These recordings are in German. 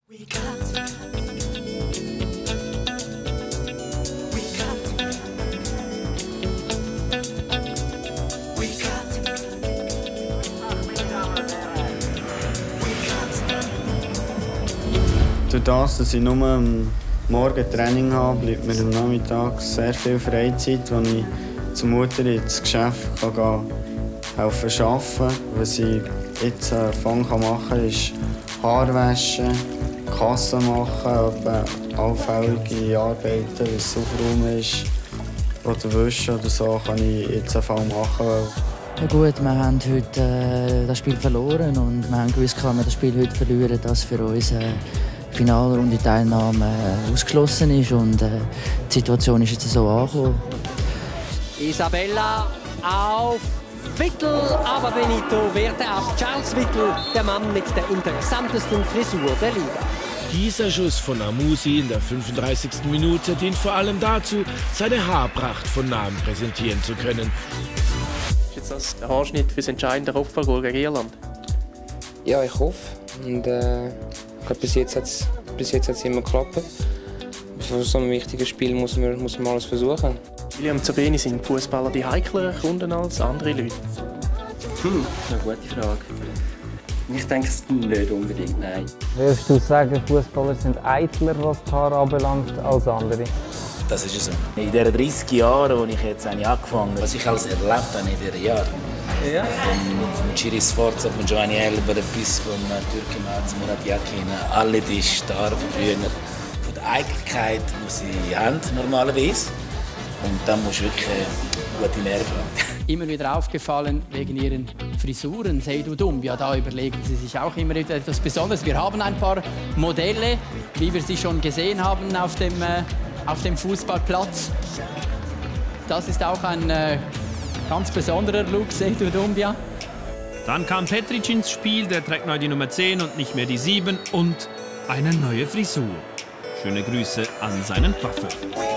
Durch das, dass ich nur am Morgen Training habe, bleibt mir am Nachmittag sehr viel Freizeit, wo ich zur Mutter ins Geschäft helfen kann. Was ich jetzt machen kann, ist Haare waschen, Kasse machen, allfällige Arbeiten, wie es aufräumen ist, oder wischen oder so, kann ich jetzt machen. Ja gut, wir haben heute das Spiel verloren und wir haben gewusst, wenn wir das Spiel heute verlieren, dass für uns Finalrunde Teilnahme ausgeschlossen ist und die Situation ist jetzt so angekommen. Isabella auf Wittel, aber Benito wehrte ab. Charles Wittel, der Mann mit der interessantesten Frisur der Liga. Dieser Schuss von Amusi in der 35. Minute dient vor allem dazu, seine Haarpracht von nahem präsentieren zu können. Ist jetzt das der Haarschnitt für das entscheidende Kopfballgoal gegen Irland? Ja, ich hoffe. Und, ich glaube, bis jetzt hat es immer geklappt. Für so ein wichtiges Spiel muss man alles versuchen. William Zabeni, sind Fußballer die heikleren Kunden als andere Leute? Eine gute Frage. Ich denke es nicht unbedingt, nein. Würdest du sagen, Fußballer sind eitler, was die Haare anbelangt, als andere? Das ist so. In den 30 Jahren, als ich jetzt angefangen habe, was ich alles erlebt habe in diesen Jahren. Ja. Von Ciri Sforza, von Giovanni Elber bis von Türkimaz, Murat Yakin, alle die Stars von früher. Von der Eitelkeit, die sie haben, normalerweise. Und dann musst du wirklich gute Nerven haben. Immer wieder aufgefallen wegen ihren Frisuren. Seydou Doumbia, da überlegen sie sich auch immer wieder etwas Besonderes. Wir haben ein paar Modelle, wie wir sie schon gesehen haben auf dem Fußballplatz. Das ist auch ein ganz besonderer Look, Seydou Doumbia. Dann kam Petric ins Spiel, der trägt neu die Nummer 10 und nicht mehr die 7 und eine neue Frisur. Schöne Grüße an seinen Papa.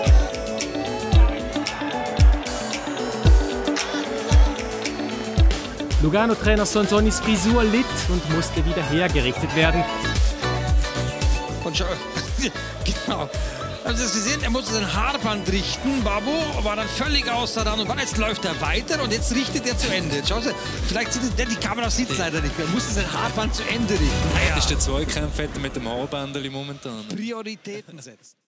Lugano-Trainer Sonsonis Frisur litt und musste wieder hergerichtet werden. Und schau, genau. Haben Sie das gesehen? Er musste sein Haarband richten. Babu war dann völlig außer Rand. Und jetzt läuft er weiter und jetzt richtet er zu Ende. Schauen Sie, vielleicht sieht die Kamera sieht es leider nicht mehr. Er musste sein Haarband zu Ende richten. Das ist der Zweikampf mit dem Haarbändchen momentan. Prioritäten setzen.